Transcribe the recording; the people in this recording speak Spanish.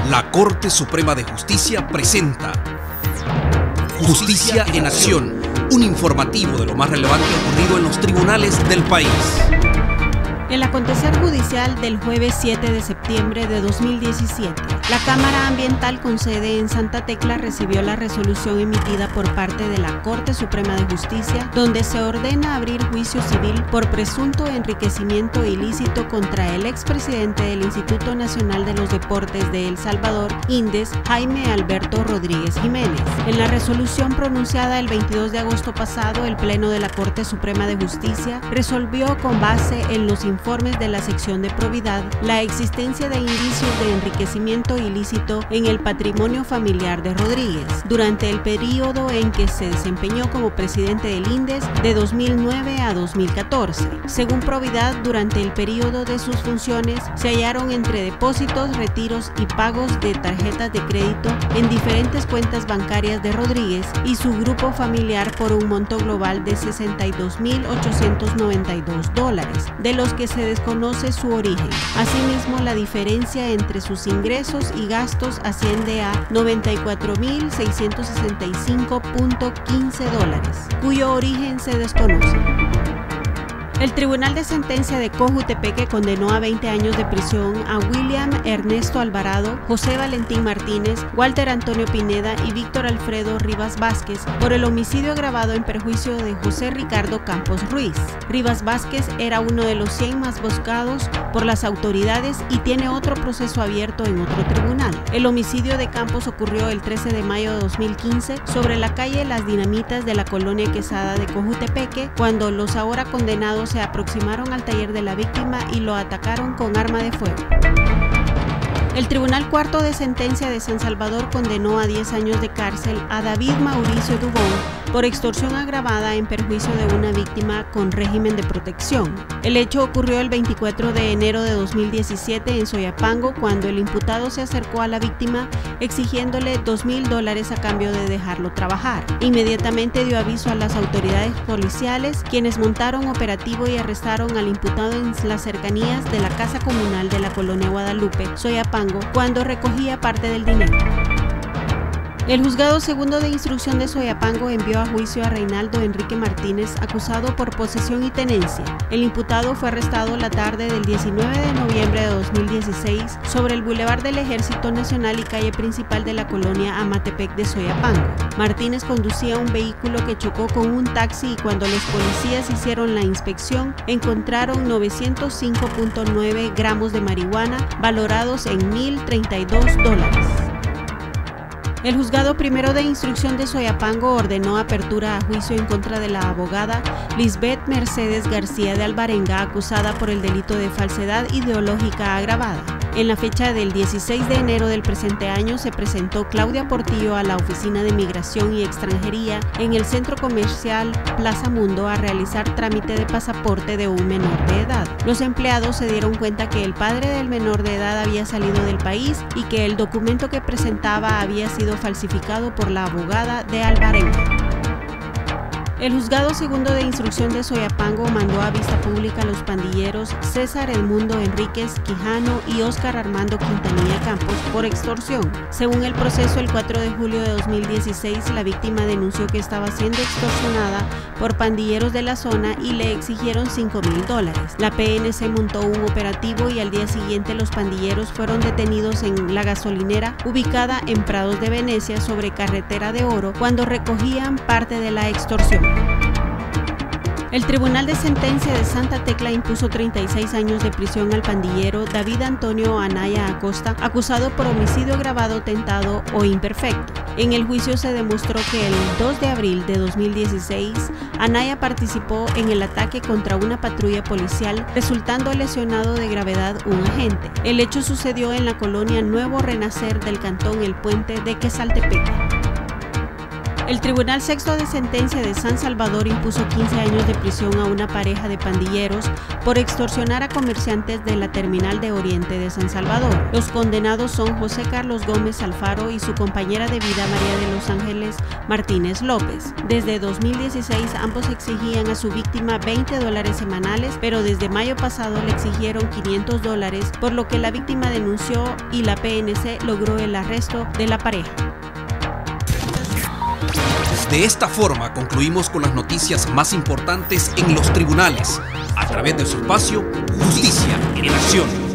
La Corte Suprema de Justicia presenta Justicia en Acción, un informativo de lo más relevante ocurrido en los tribunales del país. El acontecer judicial del jueves 7 de septiembre de 2017, la Cámara Ambiental con sede en Santa Tecla recibió la resolución emitida por parte de la Corte Suprema de Justicia, donde se ordena abrir juicio civil por presunto enriquecimiento ilícito contra el expresidente del Instituto Nacional de los Deportes de El Salvador, INDES, Jaime Alberto Rodríguez Jiménez. En la resolución pronunciada el 22 de agosto pasado, el Pleno de la Corte Suprema de Justicia resolvió con base en los informes de la sección de probidad la existencia de indicios de enriquecimiento ilícito en el patrimonio familiar de Rodríguez durante el periodo en que se desempeñó como presidente del INDES de 2009 a 2014. Según probidad, durante el periodo de sus funciones se hallaron entre depósitos, retiros y pagos de tarjetas de crédito en diferentes cuentas bancarias de Rodríguez y su grupo familiar por un monto global de $62.892, de los que se desconoce su origen. Asimismo, la diferencia entre sus ingresos y gastos asciende a $94.665.15, cuyo origen se desconoce. El Tribunal de Sentencia de Cojutepeque condenó a 20 años de prisión a William Ernesto Alvarado, José Valentín Martínez, Walter Antonio Pineda y Víctor Alfredo Rivas Vázquez por el homicidio agravado en perjuicio de José Ricardo Campos Ruiz. Rivas Vázquez era uno de los 100 más buscados por las autoridades y tiene otro proceso abierto en otro tribunal. El homicidio de Campos ocurrió el 13 de mayo de 2015 sobre la calle Las Dinamitas de la colonia Quesada de Cojutepeque, cuando los ahora condenados se aproximaron al taller de la víctima y lo atacaron con arma de fuego. El Tribunal Cuarto de Sentencia de San Salvador condenó a 10 años de cárcel a David Mauricio Dubón por extorsión agravada en perjuicio de una víctima con régimen de protección. El hecho ocurrió el 24 de enero de 2017 en Soyapango, cuando el imputado se acercó a la víctima exigiéndole $2,000 a cambio de dejarlo trabajar. Inmediatamente dio aviso a las autoridades policiales, quienes montaron operativo y arrestaron al imputado en las cercanías de la casa comunal de la colonia Guadalupe, Soyapango, cuando recogía parte del dinero. El Juzgado Segundo de Instrucción de Soyapango envió a juicio a Reinaldo Enrique Martínez, acusado por posesión y tenencia. El imputado fue arrestado la tarde del 19 de noviembre de 2016 sobre el Boulevard del Ejército Nacional y calle principal de la colonia Amatepec de Soyapango. Martínez conducía un vehículo que chocó con un taxi y cuando los policías hicieron la inspección encontraron 905.9 gramos de marihuana valorados en $1,032. El Juzgado Primero de Instrucción de Soyapango ordenó apertura a juicio en contra de la abogada Lisbeth Mercedes García de Alvarenga, acusada por el delito de falsedad ideológica agravada. En la fecha del 16 de enero del presente año se presentó Claudia Portillo a la Oficina de Migración y Extranjería en el Centro Comercial Plaza Mundo a realizar trámite de pasaporte de un menor de edad. Los empleados se dieron cuenta que el padre del menor de edad había salido del país y que el documento que presentaba había sido falsificado por la abogada de Alvarenga. El Juzgado Segundo de Instrucción de Soyapango mandó a vista pública a los pandilleros César Edmundo Enríquez Quijano y Óscar Armando Quintanilla Campos por extorsión. Según el proceso, el 4 de julio de 2016, la víctima denunció que estaba siendo extorsionada por pandilleros de la zona y le exigieron $5,000. La PNC montó un operativo y al día siguiente los pandilleros fueron detenidos en la gasolinera ubicada en Prados de Venecia sobre Carretera de Oro cuando recogían parte de la extorsión. El Tribunal de Sentencia de Santa Tecla impuso 36 años de prisión al pandillero David Antonio Anaya Acosta, acusado por homicidio agravado, tentado o imperfecto. En el juicio se demostró que el 2 de abril de 2016, Anaya participó en el ataque contra una patrulla policial, resultando lesionado de gravedad un agente. El hecho sucedió en la colonia Nuevo Renacer del cantón El Puente de Quesaltepeque. El Tribunal Sexto de Sentencia de San Salvador impuso 15 años de prisión a una pareja de pandilleros por extorsionar a comerciantes de la terminal de Oriente de San Salvador. Los condenados son José Carlos Gómez Alfaro y su compañera de vida María de los Ángeles Martínez López. Desde 2016 ambos exigían a su víctima $20 semanales, pero desde mayo pasado le exigieron $500, por lo que la víctima denunció y la PNC logró el arresto de la pareja. De esta forma concluimos con las noticias más importantes en los tribunales, a través de su espacio Justicia en Acción.